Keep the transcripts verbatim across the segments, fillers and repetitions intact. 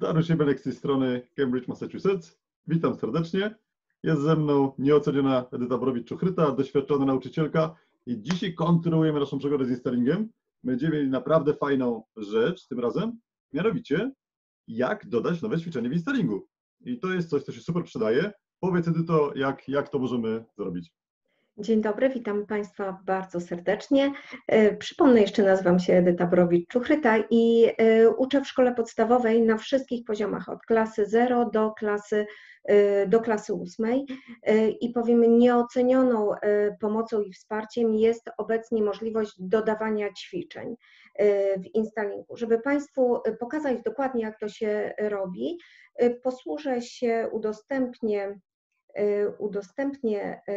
Dariusz Siebelek z tej strony Cambridge, Massachusetts. Witam serdecznie. Jest ze mną nieoceniona Edyta Borowicz-Czuchryta, doświadczona nauczycielka i dzisiaj kontynuujemy naszą przygodę z Instalingiem. Będziemy mieli naprawdę fajną rzecz tym razem, mianowicie jak dodać nowe ćwiczenie w Instalingu. I to jest coś, co się super przydaje. Powiedz, Edyto, jak, jak to możemy zrobić. Dzień dobry, witam Państwa bardzo serdecznie. Przypomnę jeszcze, nazywam się Edyta Borowicz-Czuchryta i uczę w szkole podstawowej na wszystkich poziomach, od klasy zero do klasy, do klasy ósmej. I powiem, nieocenioną pomocą i wsparciem jest obecnie możliwość dodawania ćwiczeń w Instalingu. Żeby Państwu pokazać dokładnie, jak to się robi, posłużę się, udostępnię udostępnię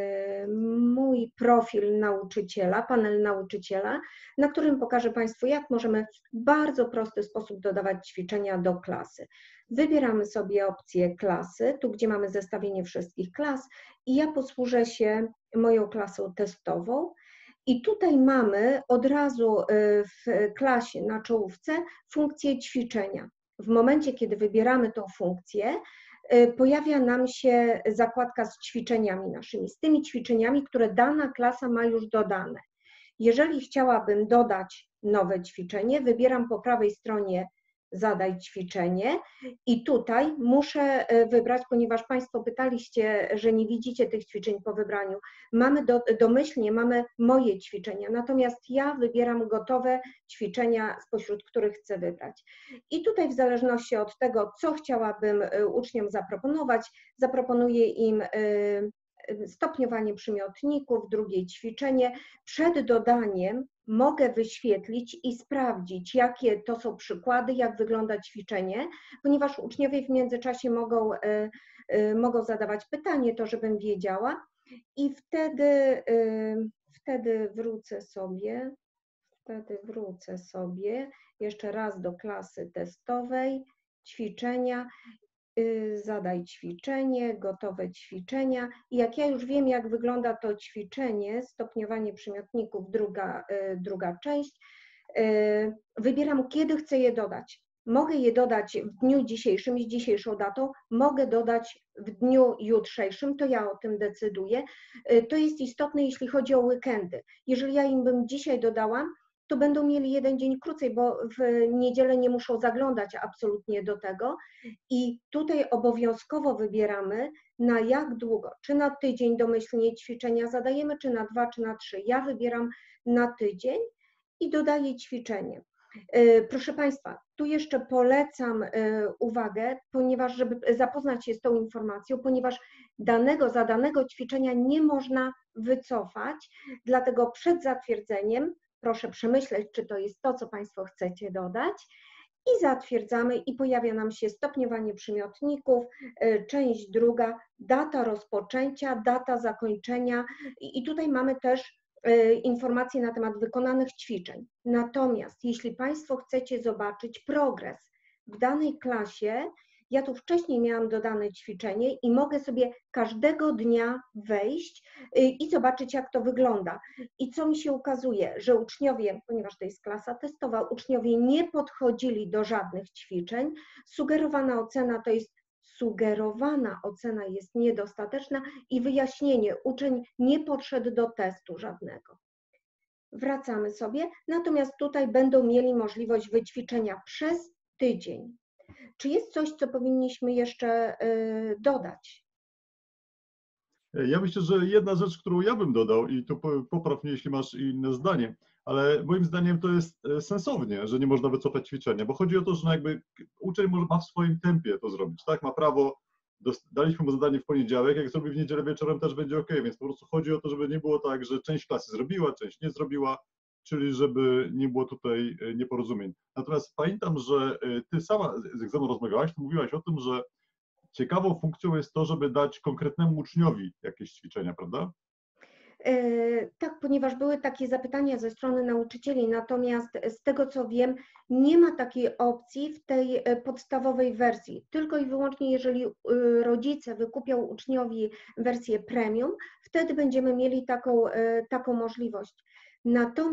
mój profil nauczyciela, panel nauczyciela, na którym pokażę Państwu, jak możemy w bardzo prosty sposób dodawać ćwiczenia do klasy. Wybieramy sobie opcję klasy, tu gdzie mamy zestawienie wszystkich klas i ja posłużę się moją klasą testową. I tutaj mamy od razu w klasie na czołówce funkcję ćwiczenia. W momencie, kiedy wybieramy tą funkcję, pojawia nam się zakładka z ćwiczeniami naszymi, z tymi ćwiczeniami, które dana klasa ma już dodane. Jeżeli chciałabym dodać nowe ćwiczenie, wybieram po prawej stronie zadaj ćwiczenie i tutaj muszę wybrać, ponieważ Państwo pytaliście, że nie widzicie tych ćwiczeń po wybraniu. Mamy do, domyślnie, mamy moje ćwiczenia, natomiast ja wybieram gotowe ćwiczenia, spośród których chcę wybrać. I tutaj w zależności od tego, co chciałabym uczniom zaproponować, zaproponuję im stopniowanie przymiotników, drugie ćwiczenie. Przed dodaniem mogę wyświetlić i sprawdzić, jakie to są przykłady, jak wygląda ćwiczenie, ponieważ uczniowie w międzyczasie mogą, mogą zadawać pytanie, to żebym wiedziała i wtedy, wtedy wrócę sobie, wtedy wrócę sobie jeszcze raz do klasy testowej, ćwiczenia. Zadaj ćwiczenie, gotowe ćwiczenia i jak ja już wiem, jak wygląda to ćwiczenie, stopniowanie przymiotników, druga, druga część, wybieram, kiedy chcę je dodać. Mogę je dodać w dniu dzisiejszym, z dzisiejszą datą, mogę dodać w dniu jutrzejszym, to ja o tym decyduję. To jest istotne, jeśli chodzi o weekendy. Jeżeli ja im bym dzisiaj dodała, to będą mieli jeden dzień krócej, bo w niedzielę nie muszą zaglądać absolutnie do tego. I tutaj obowiązkowo wybieramy, na jak długo, czy na tydzień domyślnie ćwiczenia zadajemy, czy na dwa, czy na trzy. Ja wybieram na tydzień i dodaję ćwiczenie. Proszę Państwa, tu jeszcze polecam uwagę, ponieważ, żeby zapoznać się z tą informacją, ponieważ danego, zadanego ćwiczenia nie można wycofać, dlatego przed zatwierdzeniem proszę przemyśleć, czy to jest to, co Państwo chcecie dodać i zatwierdzamy i pojawia nam się stopniowanie przymiotników, część druga, data rozpoczęcia, data zakończenia i tutaj mamy też informacje na temat wykonanych ćwiczeń. Natomiast jeśli Państwo chcecie zobaczyć progres w danej klasie, ja tu wcześniej miałam dodane ćwiczenie i mogę sobie każdego dnia wejść i zobaczyć, jak to wygląda. I co mi się ukazuje, że uczniowie, ponieważ to jest klasa testowa, uczniowie nie podchodzili do żadnych ćwiczeń. Sugerowana ocena to jest sugerowana ocena jest niedostateczna i wyjaśnienie, uczeń nie podszedł do testu żadnego. Wracamy sobie, natomiast tutaj będą mieli możliwość wyćwiczenia przez tydzień. Czy jest coś, co powinniśmy jeszcze dodać? Ja myślę, że jedna rzecz, którą ja bym dodał i tu popraw mnie, jeśli masz inne zdanie, ale moim zdaniem to jest sensownie, że nie można wycofać ćwiczenia, bo chodzi o to, że no jakby uczeń może ma w swoim tempie to zrobić, tak? Ma prawo, daliśmy mu zadanie w poniedziałek, jak zrobi w niedzielę wieczorem też będzie ok, więc po prostu chodzi o to, żeby nie było tak, że część klasy zrobiła, część nie zrobiła, czyli żeby nie było tutaj nieporozumień. Natomiast pamiętam, że ty sama z ze mną rozmawiałaś, to mówiłaś o tym, że ciekawą funkcją jest to, żeby dać konkretnemu uczniowi jakieś ćwiczenia, prawda? Tak, ponieważ były takie zapytania ze strony nauczycieli, natomiast z tego co wiem, nie ma takiej opcji w tej podstawowej wersji. Tylko i wyłącznie jeżeli rodzice wykupią uczniowi wersję premium, wtedy będziemy mieli taką, taką możliwość. Natomiast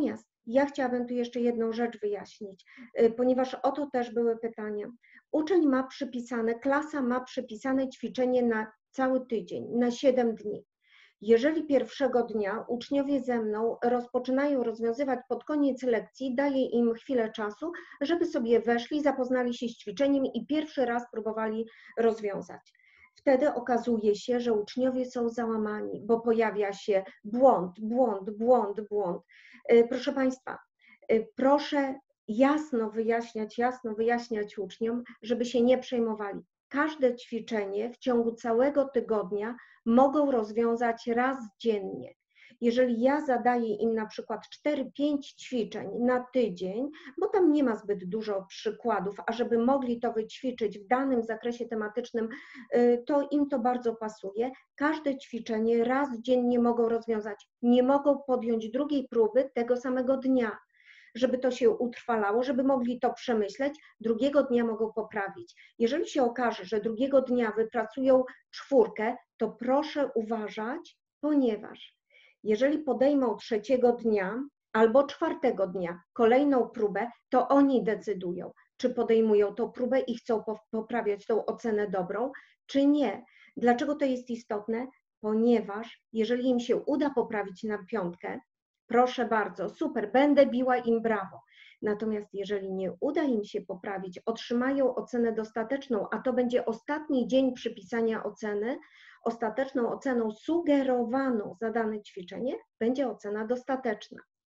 Ja chciałabym tu jeszcze jedną rzecz wyjaśnić, ponieważ o to też były pytania. Uczeń ma przypisane, klasa ma przypisane ćwiczenie na cały tydzień, na siedem dni. Jeżeli pierwszego dnia uczniowie ze mną rozpoczynają rozwiązywać pod koniec lekcji, daję im chwilę czasu, żeby sobie weszli, zapoznali się z ćwiczeniem i pierwszy raz próbowali rozwiązać. Wtedy okazuje się, że uczniowie są załamani, bo pojawia się błąd, błąd, błąd, błąd. Proszę Państwa, proszę jasno wyjaśniać, jasno wyjaśniać uczniom, żeby się nie przejmowali. Każde ćwiczenie w ciągu całego tygodnia mogą rozwiązać raz dziennie. Jeżeli ja zadaję im na przykład cztery pięć ćwiczeń na tydzień, bo tam nie ma zbyt dużo przykładów, a żeby mogli to wyćwiczyć w danym zakresie tematycznym, to im to bardzo pasuje. Każde ćwiczenie raz dziennie mogą rozwiązać. Nie mogą podjąć drugiej próby tego samego dnia. Żeby to się utrwalało, żeby mogli to przemyśleć, drugiego dnia mogą poprawić. Jeżeli się okaże, że drugiego dnia wypracują czwórkę, to proszę uważać, ponieważ jeżeli podejmą trzeciego dnia albo czwartego dnia kolejną próbę, to oni decydują, czy podejmują tą próbę i chcą poprawiać tą ocenę dobrą, czy nie. Dlaczego to jest istotne? Ponieważ jeżeli im się uda poprawić na piątkę, proszę bardzo, super, będę biła im brawo. Natomiast jeżeli nie uda im się poprawić, otrzymają ocenę dostateczną, a to będzie ostatni dzień przypisania oceny, ostateczną oceną sugerowaną za dane ćwiczenie będzie ocena dostateczna.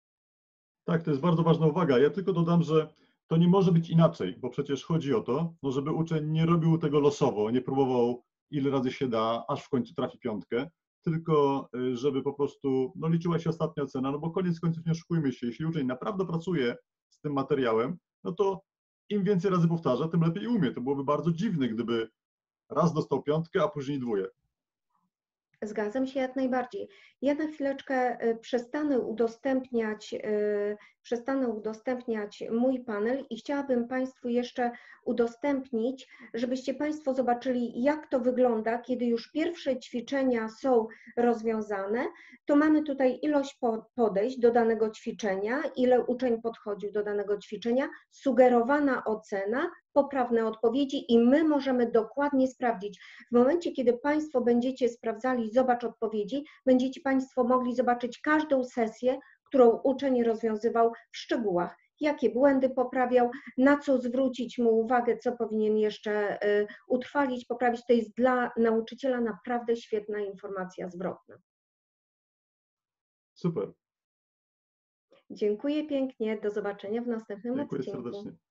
Tak, to jest bardzo ważna uwaga. Ja tylko dodam, że to nie może być inaczej, bo przecież chodzi o to, no żeby uczeń nie robił tego losowo, nie próbował ile razy się da, aż w końcu trafi piątkę, tylko żeby po prostu no, liczyła się ostatnia ocena, no bo koniec końców nie oszukujmy się, jeśli uczeń naprawdę pracuje z tym materiałem, no to im więcej razy powtarza, tym lepiej umie. To byłoby bardzo dziwne, gdyby raz dostał piątkę, a później dwóje. Zgadzam się jak najbardziej. Ja na chwileczkę przestanę udostępniać, przestanę udostępniać mój panel i chciałabym Państwu jeszcze udostępnić, żebyście Państwo zobaczyli, jak to wygląda, kiedy już pierwsze ćwiczenia są rozwiązane. To mamy tutaj ilość podejść do danego ćwiczenia, ile uczeń podchodził do danego ćwiczenia, sugerowana ocena, poprawne odpowiedzi i my możemy dokładnie sprawdzić. W momencie, kiedy Państwo będziecie sprawdzali zobacz odpowiedzi, będziecie Państwo mogli zobaczyć każdą sesję, którą uczeń rozwiązywał w szczegółach. Jakie błędy poprawiał, na co zwrócić mu uwagę, co powinien jeszcze utrwalić, poprawić. To jest dla nauczyciela naprawdę świetna informacja zwrotna. Super. Dziękuję pięknie. Do zobaczenia w następnym Dziękuję odcinku. serdecznie.